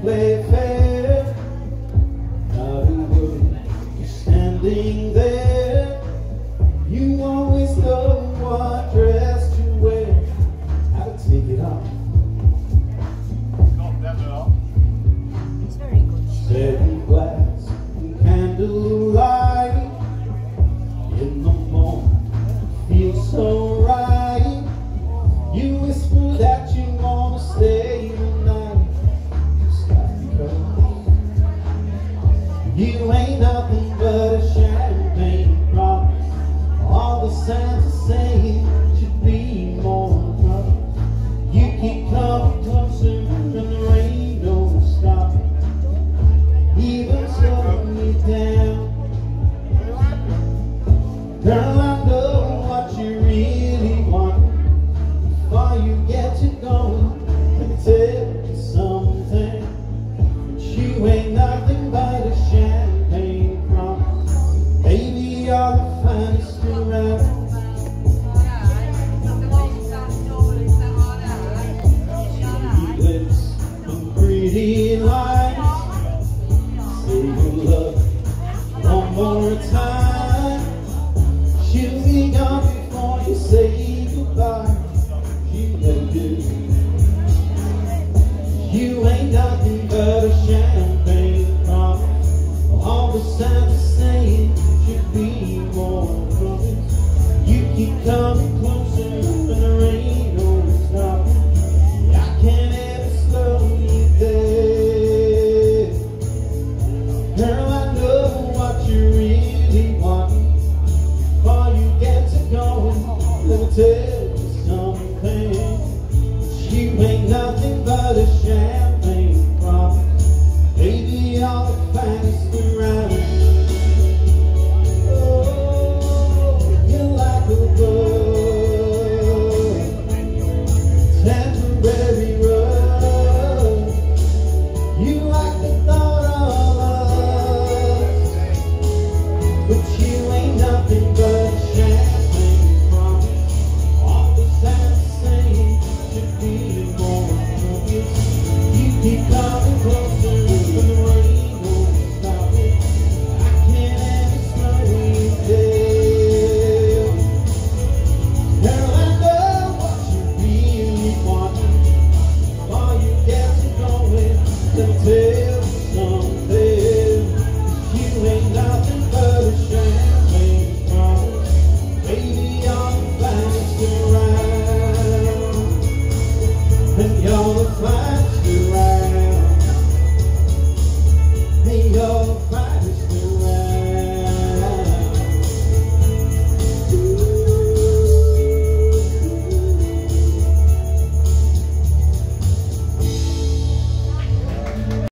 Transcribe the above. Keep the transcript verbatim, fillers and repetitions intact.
Wayfair, not a word, you're standing there. You always know what dress to wear. How to take it off. It's very good. Setting glass and candlelight in the morning, feels so right. You whisper that you wanna stay the night. You ain't nothing but a champagne promise. All the signs are saying you should be more promise. You keep coming closer and there ain't no stopping. Even slowing me down. Girl, I know what you really want. Before you get to going, let me tell you something. You ain't nothing but a champagne promise. Baby, you're the finest around. Sweet lips and pretty